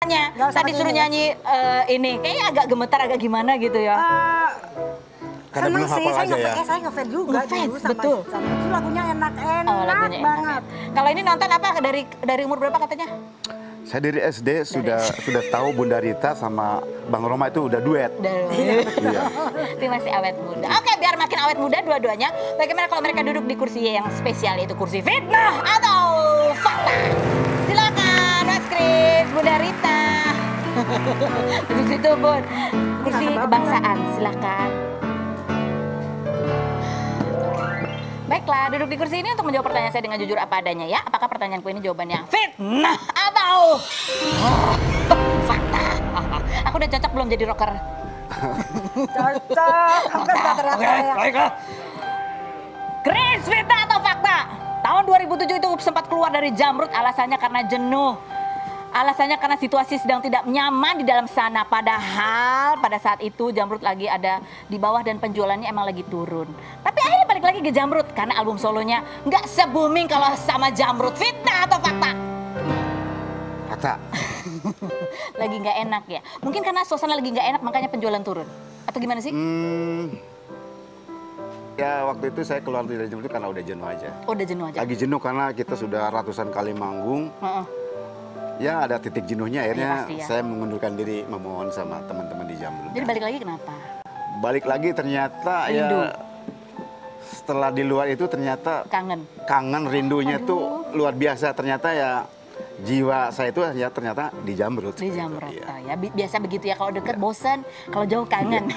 suaranya. Tadi suruh nyanyi ini, kayaknya agak gemetar, agak gimana gitu ya. Seneng sih, saya ngefans juga dulu sama betul. Itu lagunya enak-enak banget. Kalau ini nonton apa dari umur berapa katanya? Saya dari SD sudah tahu Bunda Rita sama Bang Roma itu udah duet. Iya. Tapi masih awet muda. Oke, biar makin awet muda dua-duanya. Bagaimana kalau mereka duduk di kursi yang spesial, yaitu kursi fitnah atau fakta? Silakan Mas Kris, Bunda Rita. Duduk situ, Bun. Kursi kebangsaan, silakan. Baiklah, duduk di kursi ini untuk menjawab pertanyaan saya dengan jujur apa adanya ya. Apakah pertanyaanku ini jawabannya fitnah atau fakta? Aku udah cocok belum jadi rocker? Cocok. Oke, baiklah. Kris, fitnah atau fakta? Tahun 2007 itu sempat keluar dari Jamrud alasannya karena jenuh. Alasannya karena situasi sedang tidak nyaman di dalam sana. Padahal pada saat itu Jamrud lagi ada di bawah dan penjualannya emang lagi turun. Tapi akhirnya balik lagi ke Jamrud karena album solonya nggak se-booming kalau sama Jamrud. Fitnah atau fakta? Fakta. Lagi nggak enak ya? Mungkin karena suasana lagi nggak enak makanya penjualan turun? Atau gimana sih? Ya waktu itu saya keluar dari Jamrud karena udah jenuh aja. Oh, udah jenuh aja? Lagi jenuh karena kita sudah ratusan kali manggung. Ya ada titik jenuhnya, akhirnya ya. saya mengundurkan diri memohon sama teman-teman di Jamrud. Jadi balik lagi kenapa? Balik lagi ternyata rindu. Ya setelah di luar itu ternyata kangen rindunya tuh luar biasa. Ternyata ya jiwa saya itu ya ternyata di Jamrud. Di Jamrud, gitu, ya. Biasa begitu ya, kalau deket bosan, kalau jauh kangen.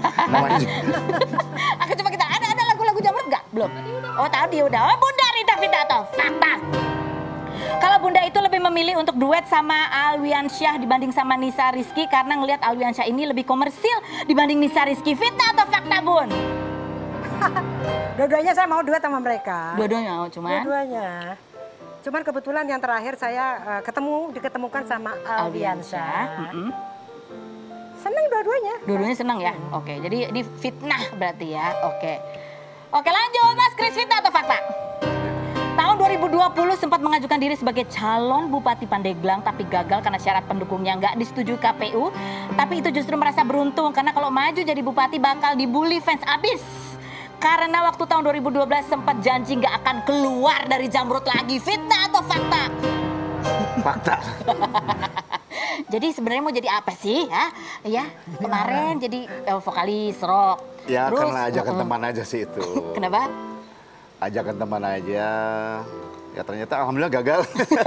Aku coba kita, ada lagu-lagu Jamrud nggak? Belum? Oh tadi udah, oh, Bunda Rita Fitnah atau fakta? Kalau Bunda itu lebih memilih untuk duet sama Alwiansyah dibanding sama Nisa Rizky karena ngelihat Alwiansyah ini lebih komersil dibanding Nisa Rizky. Fitnah atau fakta, Bun? Dua-duanya saya mau duet sama mereka. Dua-duanya mau, cuman? Dua-duanya. Cuman kebetulan yang terakhir saya diketemukan sama Alwiansyah. Senang dua-duanya. Dua-duanya senang ya? Oke, jadi ini fitnah berarti ya? Oke. Oke, lanjut Mas Kris, fitnah atau fakta? Tahun 2020 sempat mengajukan diri sebagai calon Bupati Pandeglang tapi gagal karena syarat pendukungnya nggak disetujui KPU. Tapi itu justru merasa beruntung karena kalau maju jadi bupati bakal dibully fans abis. Karena waktu tahun 2012 sempat janji nggak akan keluar dari Jamrud lagi. Fitnah atau fakta? Fakta. Jadi sebenarnya mau jadi apa sih? Ya, kemarin jadi vokalis rock. Ya terus, karena ajakan teman aja sih itu. Kenapa? Ajakan teman aja, ya ternyata alhamdulillah gagal.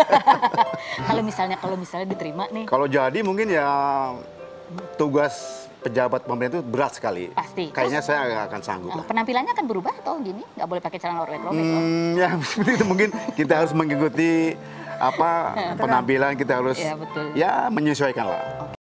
Kalau misalnya diterima nih. Kalau jadi mungkin ya tugas pejabat pemerintah itu berat sekali. Pasti. Kayaknya saya nggak akan sanggup lah. Penampilannya akan berubah atau gini? Nggak boleh pakai celana robek-robek? Ya seperti itu mungkin kita harus mengikuti penampilan, kita harus ya menyesuaikan lah.